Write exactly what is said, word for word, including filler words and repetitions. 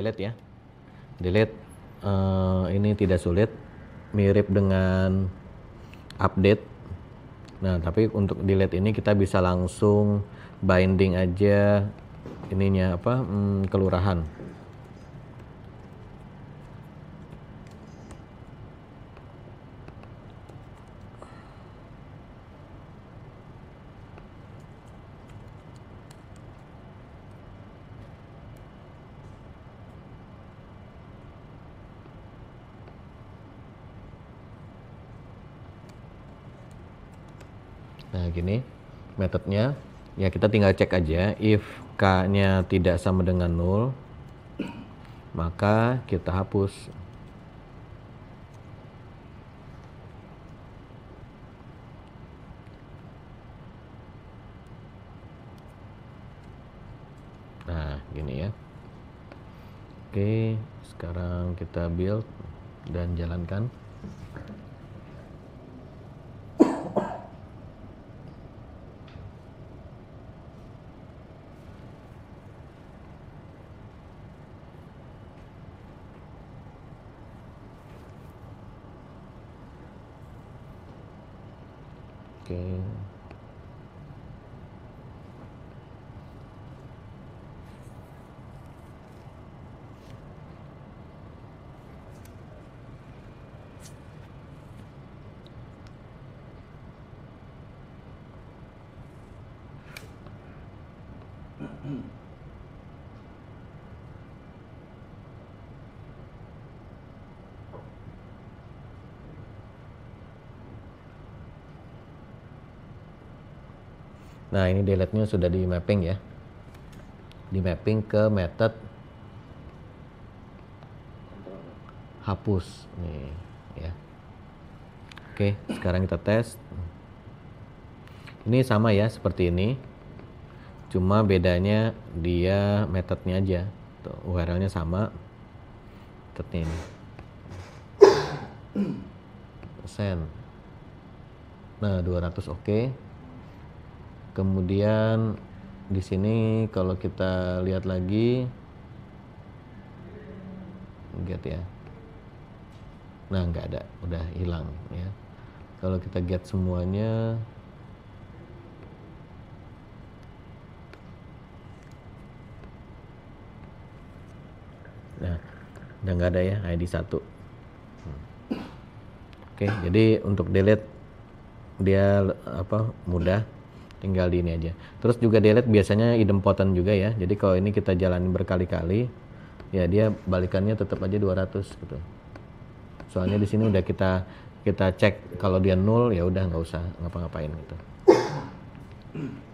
delete ya. Delete uh, ini tidak sulit, mirip dengan update. Nah, tapi untuk delete ini kita bisa langsung binding aja ininya apa hmm, kelurahan. Nah, gini metodenya. Ya, kita tinggal cek aja if k-nya tidak sama dengan nol, maka kita hapus. Nah, gini ya. Oke, sekarang kita build dan jalankan. Oke. Nah, ini delete-nya sudah di mapping ya. Di mapping ke method hapus nih ya. Oke, sekarang kita tes. Ini sama ya seperti ini. Cuma bedanya dia metodenya aja. Tuh, U R L-nya sama. Metodnya ini. Send. Nah, dua ratus oke. Kemudian di sini kalau kita lihat lagi get ya. Nah, nggak ada, udah hilang ya. Kalau kita get semuanya, nah, udah nggak ada ya I D satu. Oke, jadi untuk delete dia apa mudah. Tinggal di ini aja. Terus juga delete biasanya idempotent juga ya. Jadi kalau ini kita jalanin berkali-kali, ya dia balikannya tetap aja dua ratus gitu. Soalnya di sini udah kita kita cek kalau dia nol, ya udah nggak usah ngapa-ngapain gitu.